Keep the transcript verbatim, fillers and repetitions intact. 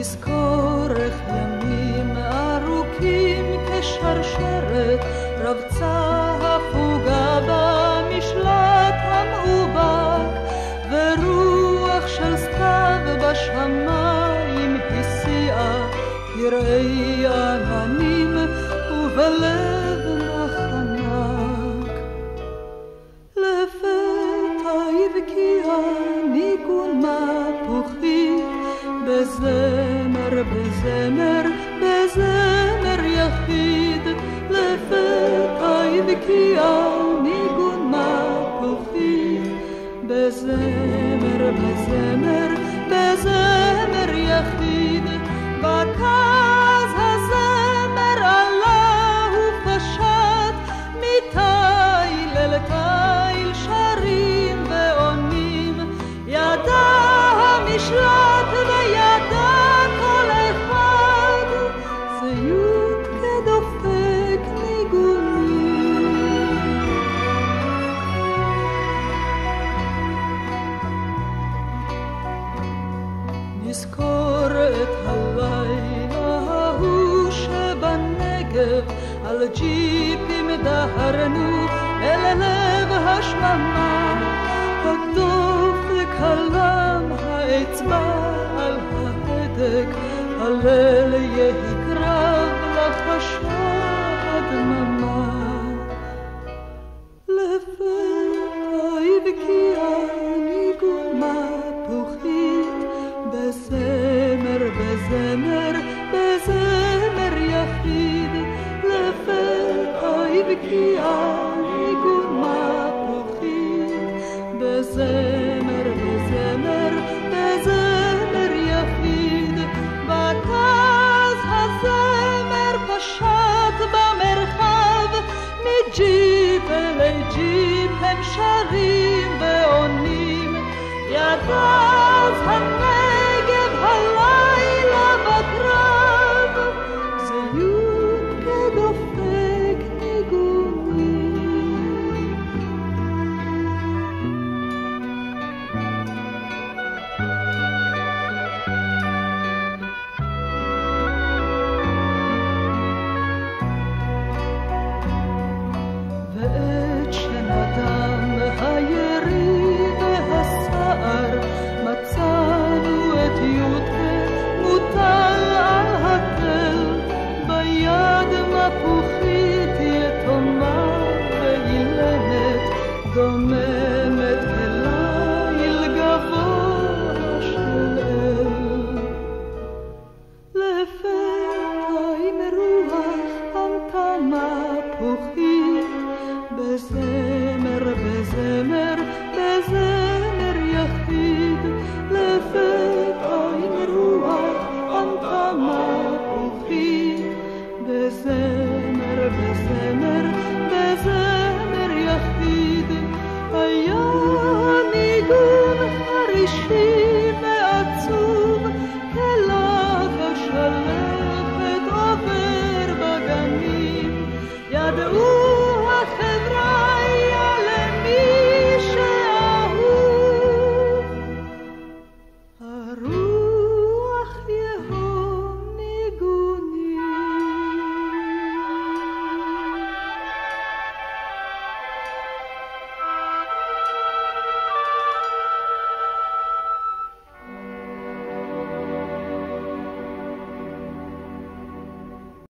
נזכור איך ימים ארוכים כשרשרת רבצה הפוגה במשלט המאובק, ורוח של סתיו בשמיים הסיעה קרעי עננים ובלב נחנק. לפתע הבקיע ניגון מפוחי בזמר בזמר בזמר יחיד. לפתע הבקיע ניגון מפוחי בזמר בזמר בזמר יחיד. בכז הזמר עלה ופשט מתיל אל תיל שרים ועונים. ידע המשלט וידע כל אחד ציוד כדופק ניגונים. נזכור את הלילה ההוא שבנגב, על ג'יפים דהרנו אל לב השממה. הדופק הלם, האצבע על ההדק, הליל יהי קרב לחשה הדממה. לפתע הבקיע ניגון מפוחית בזמר בזמר בזמר יחיד. לפתע הבקיע ניגון מפוחית בזמר בזמר בזמר יחיד. בכז הזמר פשט במרחב, מג'יפ אלי ג'יפ הם שרים ועונים. ידע